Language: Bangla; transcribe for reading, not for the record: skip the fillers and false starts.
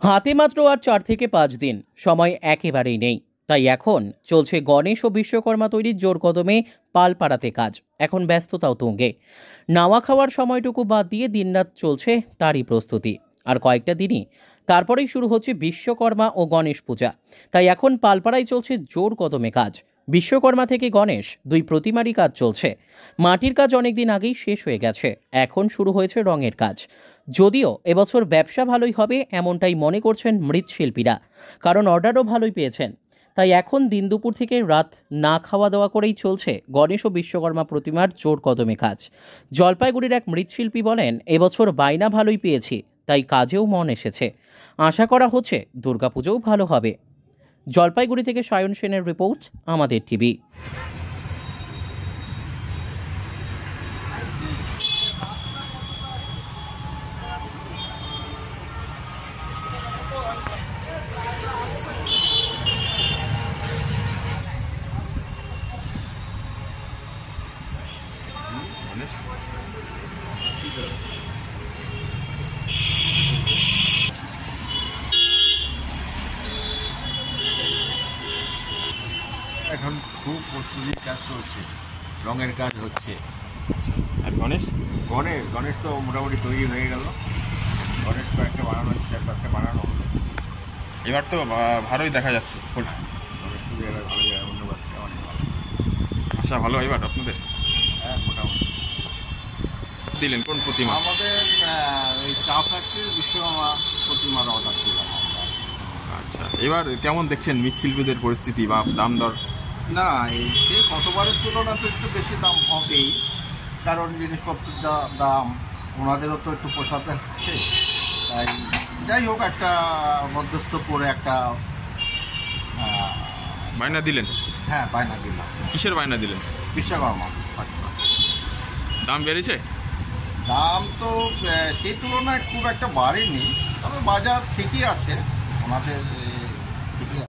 হাতে মাত্র আর 4 থেকে 5 দিন, সময় একেবারেই নেই। তাই এখন চলছে গণেশ ও বিশ্বকর্মা তৈরির জোর কদমে পাল পাড়াতে কাজ। এখন ব্যস্ততাও তুঙ্গে। নাওয়া খাওয়ার সময়টুকু বাদ দিয়ে দিনরাত চলছে তারই প্রস্তুতি। আর কয়েকটা দিনই তারপরেই শুরু হচ্ছে বিশ্বকর্মা ও গণেশ পূজা। তাই এখন পালপাড়ায় চলছে জোর কদমে কাজ। বিশ্বকর্মা থেকে গণেশ দুই প্রতিমারই কাজ চলছে। মাটির কাজ অনেকদিন আগেই শেষ হয়ে গেছে, এখন শুরু হয়েছে রঙের কাজ। যদিও এবছর ব্যবসা ভালোই হবে এমনটাই মনে করছেন মৃৎশিল্পীরা, কারণ অর্ডারও ভালোই পেয়েছেন। তাই এখন দিন দুপুর থেকে রাত না খাওয়া দাওয়া করেই চলছে গণেশ ও বিশ্বকর্মা প্রতিমার জোর কদমে কাজ। জলপাইগুড়ির এক মৃৎশিল্পী বলেন, এবছর বাইনা ভালোই পেয়েছি, তাই কাজেও মন এসেছে। আশা করা হচ্ছে দুর্গাপুজোও ভালো হবে। জলপাইগুড়ি থেকে সায়ন সেনের রিপোর্ট, আমাদের টিভি। এখন খুব প্রস্তুতির কাজ চলছে, রঙের কাজ হচ্ছে। আর গণেশ গণেশ তো মোটামুটি তৈরি হয়ে গেল। গণেশ কয়েকটা বানানো হচ্ছে, 4-5টা বানানো হলো। এবার তো ভালোই দেখা যাচ্ছে। গণেশ পুজো এবার ভালো যায়, অন্য বাসটা অনেক ভালো। আশা ভালো এবার আপনাদের? হ্যাঁ, মোটামুটি। দিলেন কোন প্রতিমা? আমাদের ওই চা ফ্যাক্টরির বিশ্বকর্মা প্রতিমার অর্ডার দিলাম আমরা। আচ্ছা, এবার কেমন দেখছেন মৃৎশিল্পীদের পরিস্থিতি বা দাম দর? না, এই সে গতবারের তুলনায় তো একটু বেশি দাম হবেই, কারণ জিনিসপত্রের যা দাম ওনাদেরও তো একটু পোষাতে হচ্ছে। তাই যাই হোক, একটা মধ্যস্থ করে একটা বায়না দিলেন? হ্যাঁ, বায়না দিলাম। কিসের বায়না দিলেন? বিশ্বকর্মা। দাম বেড়েছে? দাম তো সেই তুলনায় খুব একটা বাড়েনি, তবে বাজার ঠিকই আছে ওনাদের। ঠিকই আছে।